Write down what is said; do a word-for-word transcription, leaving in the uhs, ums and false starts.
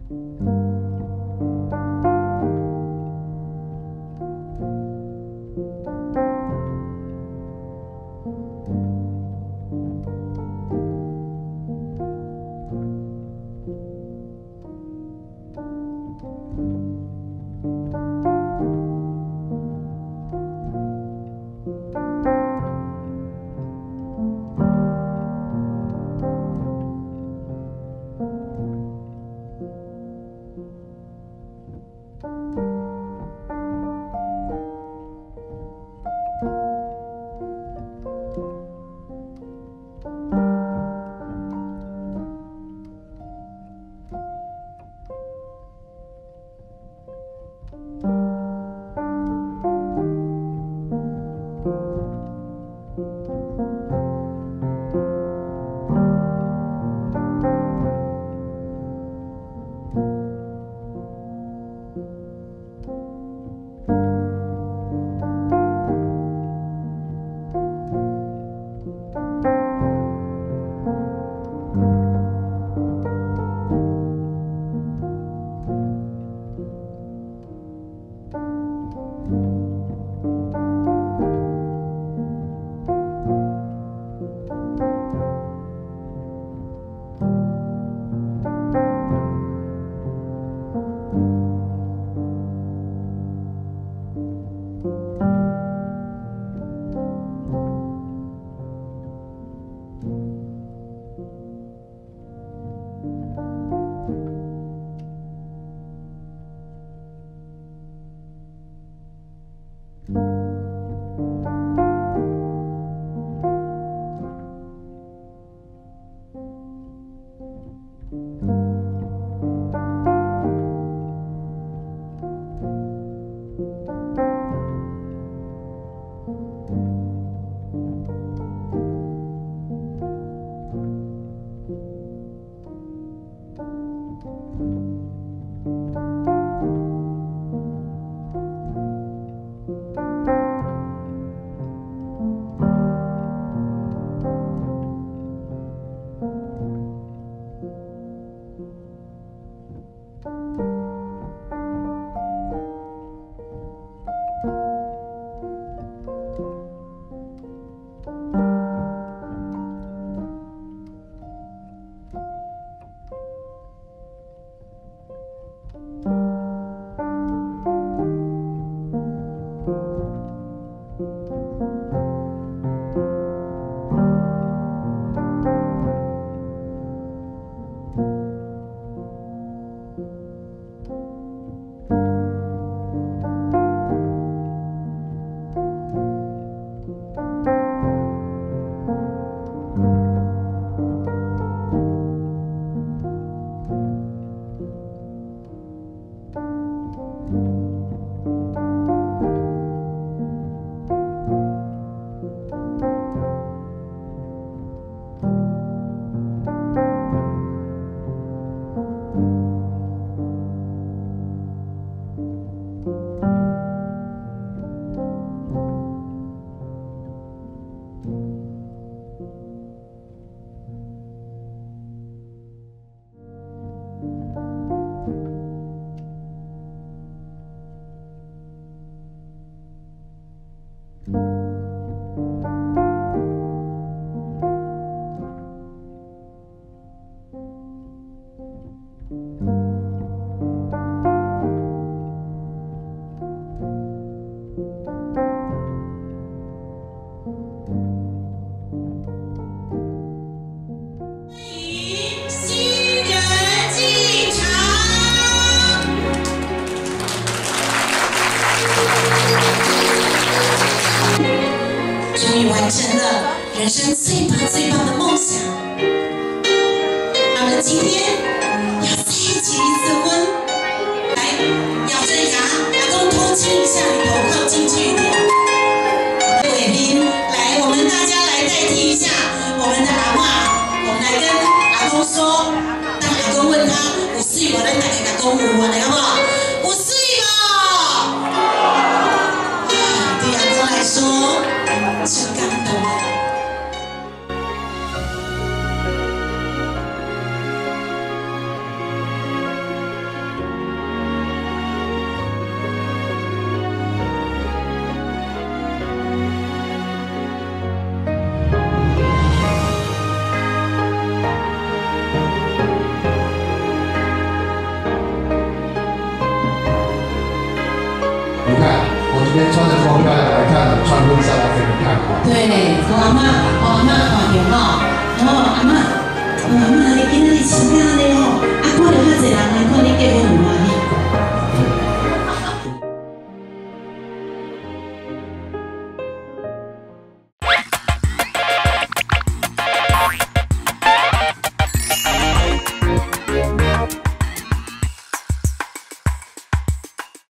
完成了人生最棒最棒的梦想。他们今天要再结一次婚，来咬着牙，阿公偷亲一下，你头靠进去一点。伟斌，来，我们大家来代替一下我们的阿嬷，我们来跟阿公说，当阿公问他有水无，咱大家甲讲有安尼好不好？有水无？对阿公来说，真感动啊！ 我天穿着这么漂亮来看，穿婚纱来给你看啊。 对，我阿妈，我阿妈看见哦，哦阿妈，我阿妈你今日穿漂亮。